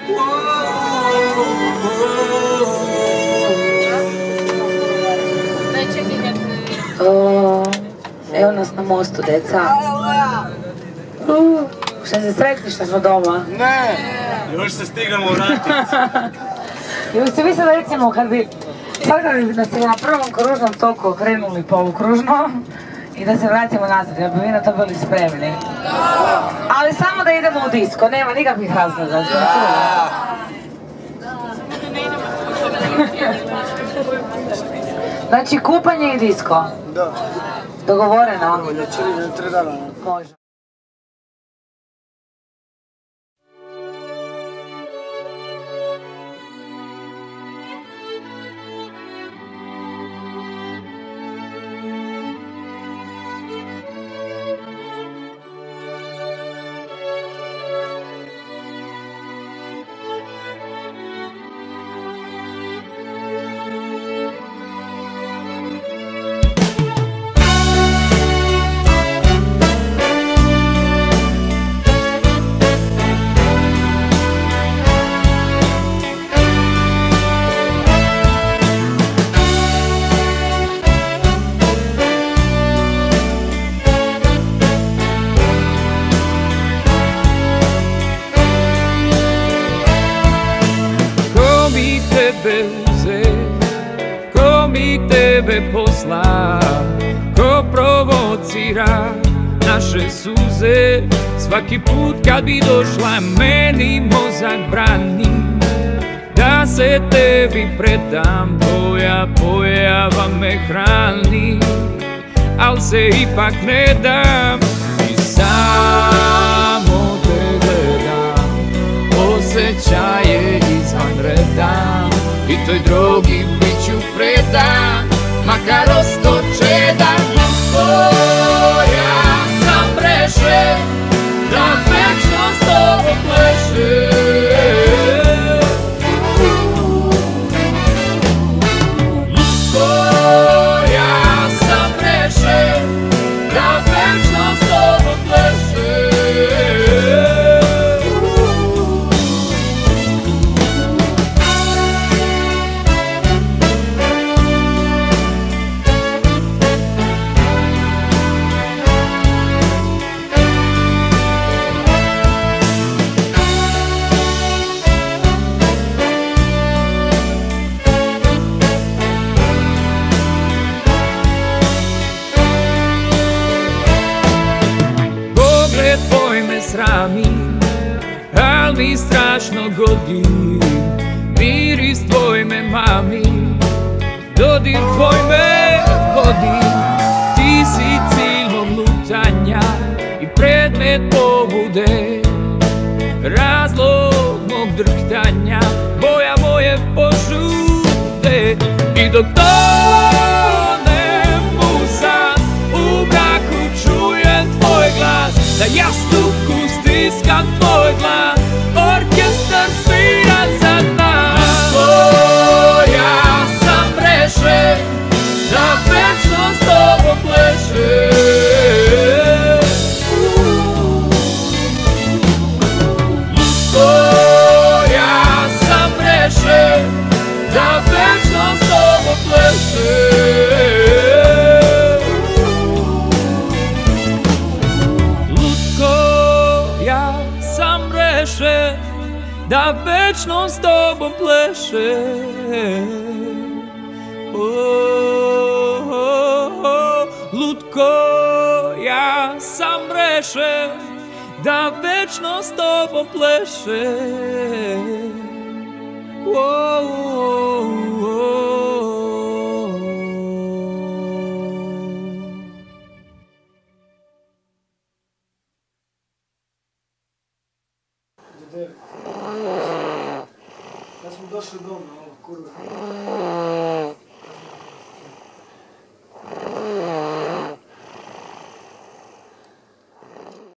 Evo nas na mostu, deca. Šta se sretni što smo doma? Ne, još se stigamo vratiti. I ste mislili recimo kad bi nas na prvom kružnom toku okrenuli polukružno i da se vratimo nazad, da bi vi na to bili spremni. Ali samo da idemo u disko, nema nikakvih razloga. Znači kupanje i disko? Da. Dogovoreno? Može. Ko mi tebe posla, ko provocira naše suze. Svaki put kad bi došla meni mozak brani da se tebi predam, tvoja pojava me hrani, al se ipak ne dam i samo te gledam. Osjećaj je izvanredan i toj drogi bit ću predan, makar ostočedan. Ja sam rešen da večno s tobom plešem. Lutko, ja sam rešen da večno s tobom plešem. Srami, al mi strašno godi, miris tvoj me mami, dodir tvoj me vodi. Ti si cilj mog lutanja i predmet pobude, razlog mog drhtanja, boja moje požude. I dok tonem u san, u mraku čujem tvoj glas, na jastuku stiskam tvoj glas, orkestar svira za nas. Ja sam rešen da večno s tobom plešem. Lutko, ja sam rešen da večno s tobom plešem. Da večno s tobom plešem. Lutko, ja sam rešen da večno s tobom plešem. Ja smo došli doma, ovo kurva.